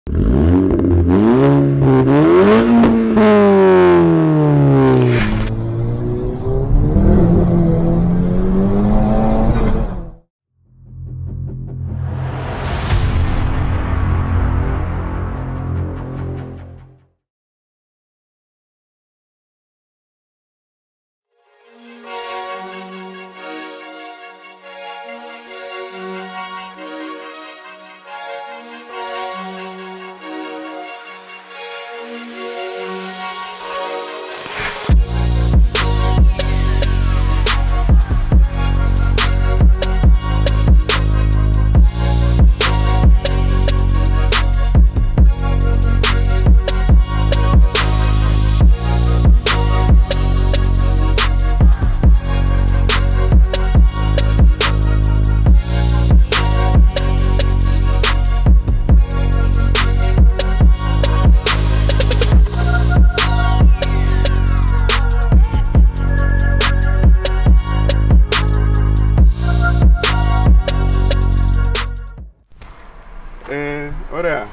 Ωραία.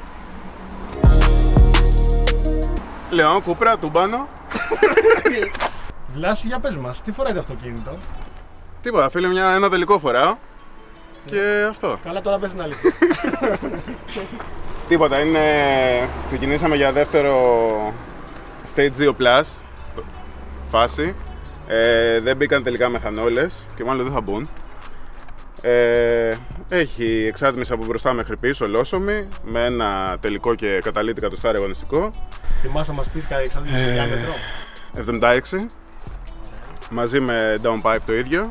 Λεόν, Κούπρα, τούμπανο. Βλάση, για πες μας, τι φοράει το αυτοκίνητο? Τίποτα, φίλε, ένα τελικό φοράω. Και αυτό. Καλά, τώρα πες την αλήθεια. Τίποτα, ξεκινήσαμε για δεύτερο Stage 2 Plus φάση. Δεν μπήκαν τελικά μεθανόλες και μάλλον δεν θα μπουν. Έχει εξάτμιση από μπροστά μέχρι πίσω, ολόσωμη, με ένα τελικό και καταλήτη κατοστάρι αγωνιστικό. Θυμάσαι να μας πεις κάτι εξάτμιση σε διάμετρο? 76, μαζί με downpipe το ίδιο.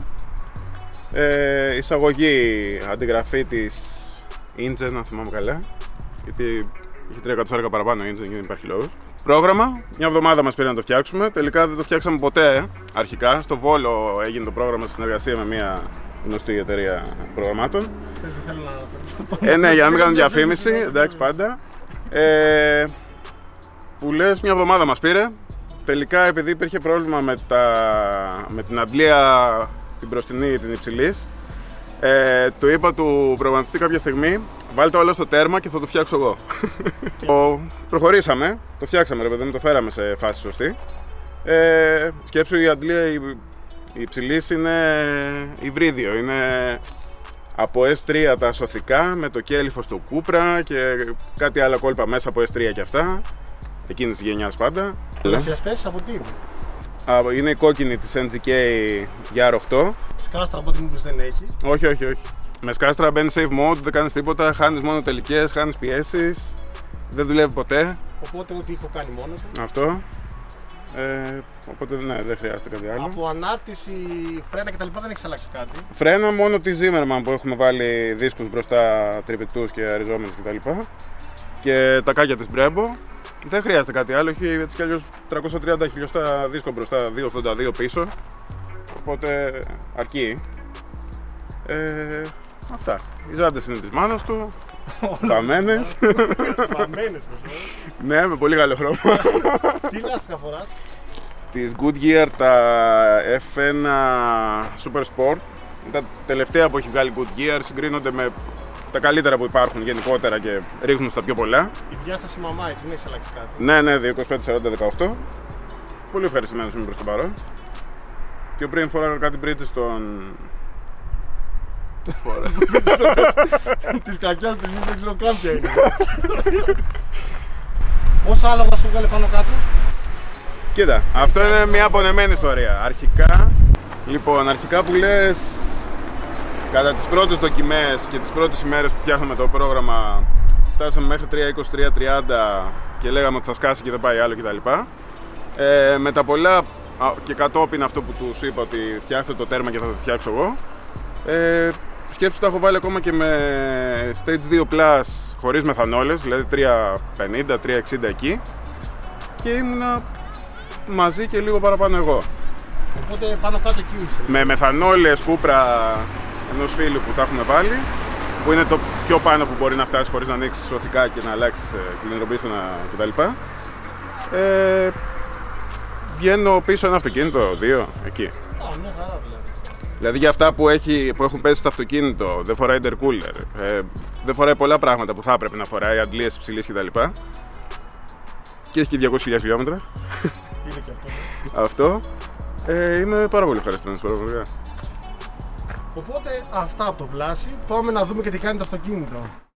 Εισαγωγή, αντιγραφή της Ingen, αν θυμάμαι καλά, γιατί είχε 3 εκατοστάρικα παραπάνω Ingen και δεν υπάρχει λόγος. Πρόγραμμα, μια εβδομάδα μας πήρε να το φτιάξουμε, τελικά δεν το φτιάξαμε ποτέ αρχικά. Στο Βόλο έγινε το πρόγραμμα στη συνεργασία με μια γνωστή εταιρεία προγραμμάτων. Δεν θέλω να αναφερθώ. Ναι, για να μην κάνουν διαφήμιση, εντάξει πάντα. Που λες, μια εβδομάδα μας πήρε. Τελικά, επειδή υπήρχε πρόβλημα με την αντλία την μπροστινή, την υψηλής, του είπα του προγραμματιστή κάποια στιγμή, βάλτε όλο στο τέρμα και θα το φτιάξω εγώ. Προχωρήσαμε, το φτιάξαμε ρε παιδί μου, το φέραμε σε φάση σωστή. Σκέψου, η αντλία η υψηλής είναι υβρίδιο, είναι από S3 τα σωθικά με το κέλυφο στο Κούπρα και κάτι άλλα κόλπα μέσα από S3 και αυτά, εκείνης της γενιάς πάντα. Πλασιαστές από τι? Είναι η κόκκινη της NGK για R8. Σκάστρα από ό,τι μου δεν έχει. Όχι. Με σκάστρα μπαίνει safe mode, δεν κάνεις τίποτα, χάνεις μόνο τελικές, χάνεις πιέσεις, δεν δουλεύει ποτέ. Οπότε ό,τι έχω κάνει μόνο του. Αυτό. Οπότε ναι, δεν χρειάζεται κάτι άλλο. Από ανάρτηση, φρένα κτλ. Δεν έχει αλλάξει κάτι. Φρένα μόνο τη Zimmermann που έχουμε βάλει δίσκους μπροστά, τρυπητούς και αριζόμενους κτλ. Και τα κάκια της Brembo. Δεν χρειάζεται κάτι άλλο, έχει έτσι κι αλλιώς 330 χιλιοστά δίσκο μπροστά, 282 πίσω. Οπότε αρκεί. Αυτά. Οι ζάντες είναι της μάνας του. Βαμμένες. Βαμμένες πες. Ναι, με πολύ καλό χρώμα. Τι λάστιχα φοράς? Της Goodyear τα F1 Super Sport. Τα τελευταία που έχει βγάλει Goodyear συγκρίνονται με τα καλύτερα που υπάρχουν γενικότερα και ρίχνουν στα πιο πολλά. Η διάσταση μαμά, έτσι δεν έχει αλλάξει κάτι? Ναι, 225-40-18. Πολύ ευχαριστημένος είμαι προς το παρόν. Και πριν φοράγα κάτι bridges στον... Της κακιάς στιγμής δεν ξέρω καν ποια είναι. Πόσα άλογα σου βγάλε πάνω κάτω? Κοίτα, αυτό είναι μια απονεμένη ιστορία. Αρχικά που λες, κατά τις πρώτες δοκιμές και τις πρώτες ημέρες που φτιάχναμε το πρόγραμμα, φτάσαμε μέχρι 3.20-3.30 και λέγαμε ότι θα σκάσει και δεν πάει άλλο κτλ. Με τα πολλά και κατόπιν αυτό που τους είπα ότι φτιάχτε το τέρμα και θα το φτιάξω εγώ, σκέψου τα έχω βάλει ακόμα και με Stage 2 Plus χωρίς μεθανόλες, δηλαδή 3.50-3.60 εκεί, και ήμουνα μαζί και λίγο παραπάνω εγώ. Οπότε πάνω κάτω εκεί είσαι. Με μεθανόλες Κούπρα ενός φίλου που τα έχουμε βάλει, που είναι το πιο πάνω που μπορεί να φτάσει χωρίς να ανοίξεις σωθικά και να αλλάξεις κυλινδροπίστωνα κτλ. Βγαίνω πίσω ένα αυτοκίνητο, 2, εκεί. Μια χαρά δηλαδή. Δηλαδή για αυτά που έχουν πέσει στο αυτοκίνητο, δεν φοράει intercooler, δεν φοράει πολλά πράγματα που θα έπρεπε να φοράει, αντλίες υψηλής κτλ. Και έχει και 200.000 χιλιόμετρα. Είναι και αυτό. Αυτό. Είμαι πάρα πολύ ευχαριστημένος πραγματικά. Οπότε αυτά από το Βλάση. Πάμε να δούμε και τι κάνει το αυτοκίνητο.